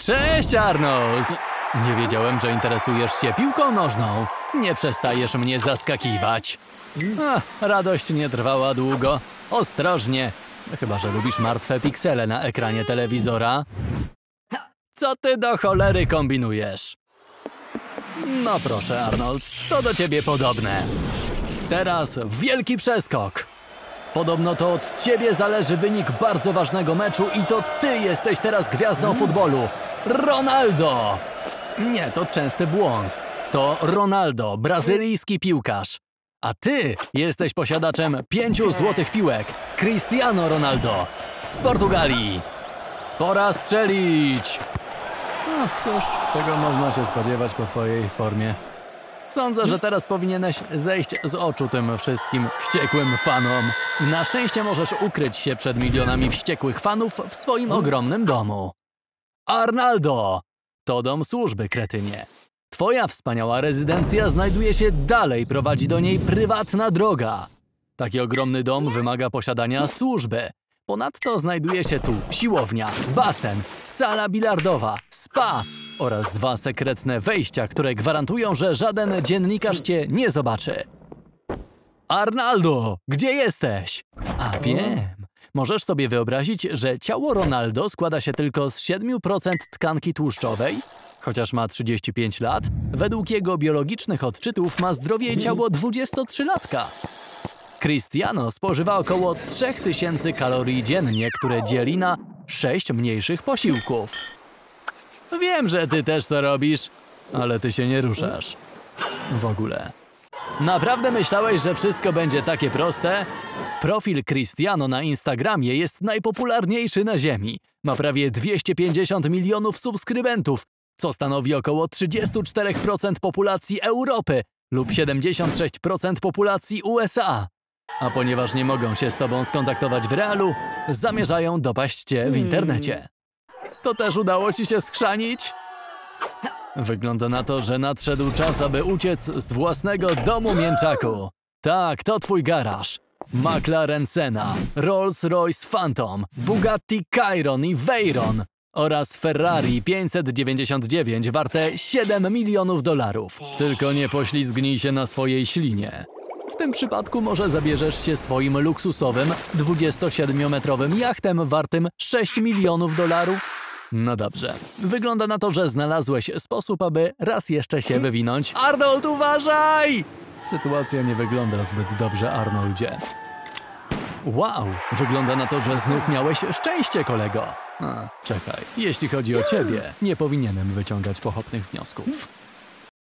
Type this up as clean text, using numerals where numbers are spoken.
Cześć, Arnold! Nie wiedziałem, że interesujesz się piłką nożną. Nie przestajesz mnie zaskakiwać. Radość nie trwała długo. Ostrożnie. Chyba że lubisz martwe piksele na ekranie telewizora. Co ty do cholery kombinujesz? No proszę, Arnold, to do ciebie podobne. Teraz wielki przeskok. Podobno to od ciebie zależy wynik bardzo ważnego meczu i to ty jesteś teraz gwiazdą futbolu. Ronaldo! Nie, to częsty błąd. To Ronaldo, brazylijski piłkarz. A ty jesteś posiadaczem 5 złotych piłek. Cristiano Ronaldo z Portugalii. Pora strzelić! No cóż, tego można się spodziewać po twojej formie. Sądzę, że teraz powinieneś zejść z oczu tym wszystkim wściekłym fanom. Na szczęście możesz ukryć się przed milionami wściekłych fanów w swoim ogromnym domu. Arnaldo! To dom służby, kretynie. Twoja wspaniała rezydencja znajduje się dalej, prowadzi do niej prywatna droga. Taki ogromny dom wymaga posiadania służby. Ponadto znajduje się tu siłownia, basen, sala bilardowa, spa oraz 2 sekretne wejścia, które gwarantują, że żaden dziennikarz cię nie zobaczy. Arnaldo, gdzie jesteś? A wiem. Możesz sobie wyobrazić, że ciało Ronaldo składa się tylko z 7% tkanki tłuszczowej? Chociaż ma 35 lat, według jego biologicznych odczytów ma zdrowie ciało 23-latka. Cristiano spożywa około 3000 kalorii dziennie, które dzieli na 6 mniejszych posiłków. Wiem, że ty też to robisz, ale ty się nie ruszasz. W ogóle. Naprawdę myślałeś, że wszystko będzie takie proste? Profil Cristiano na Instagramie jest najpopularniejszy na ziemi. Ma prawie 250 milionów subskrybentów, co stanowi około 34% populacji Europy lub 76% populacji USA. A ponieważ nie mogą się z tobą skontaktować w realu, zamierzają dopaść cię w internecie. To też udało ci się schrzanić? Wygląda na to, że nadszedł czas, aby uciec z własnego domu, mięczaku. Tak, to twój garaż. McLaren Senna, Rolls-Royce Phantom, Bugatti Chiron i Veyron oraz Ferrari 599 warte 7 milionów dolarów. Tylko nie poślizgnij się na swojej ślinie. W tym przypadku może zabierzesz się swoim luksusowym 27-metrowym jachtem wartym 6 milionów dolarów? No dobrze. Wygląda na to, że znalazłeś sposób, aby raz jeszcze się wywinąć. Arnold, uważaj! Sytuacja nie wygląda zbyt dobrze, Arnoldzie. Wow, wygląda na to, że znów miałeś szczęście, kolego. Czekaj, jeśli chodzi o ciebie, nie powinienem wyciągać pochopnych wniosków.